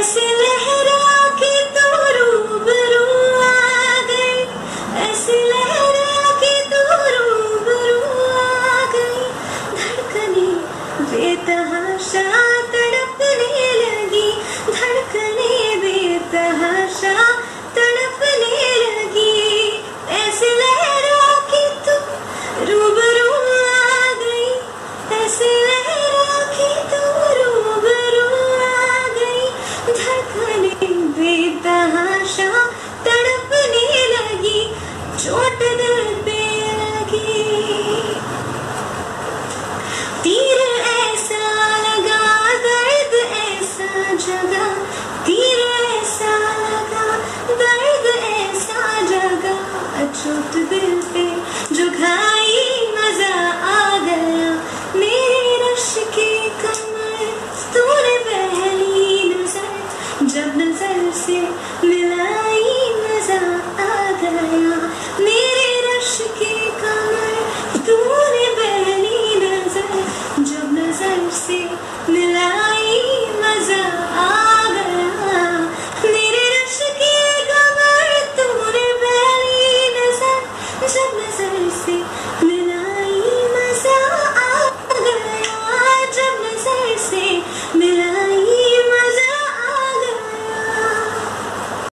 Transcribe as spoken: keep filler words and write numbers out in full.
ऐसे लहरा के तो रूबरू आ गई, ऐसे लहरा के तो रूबरू आ गई। धड़कने बेतहाशा तड़पने लगी, धड़कने बेतहाशा तड़पने लगी। ऐसे लहरा के तो रूबरू आ गई, ऐसे लहरा के तो रूबरू आ गई। धड़कने बेतहाशा तड़पने लगी, चोट दिल पे लगी। तीर ऐसा लगा, दर्द ऐसा जगा, तीर ऐसा लगा, दर्द ऐसा जगा। चोट दिल पे जो खाई मजा आ गया। मेरे रश की कमर तूने पहली नजर जब नजर से मिलाई, मजा आ गया। मेरे रश की कमर तूने पहली नजर जब नजर से मिलाई, मजा आ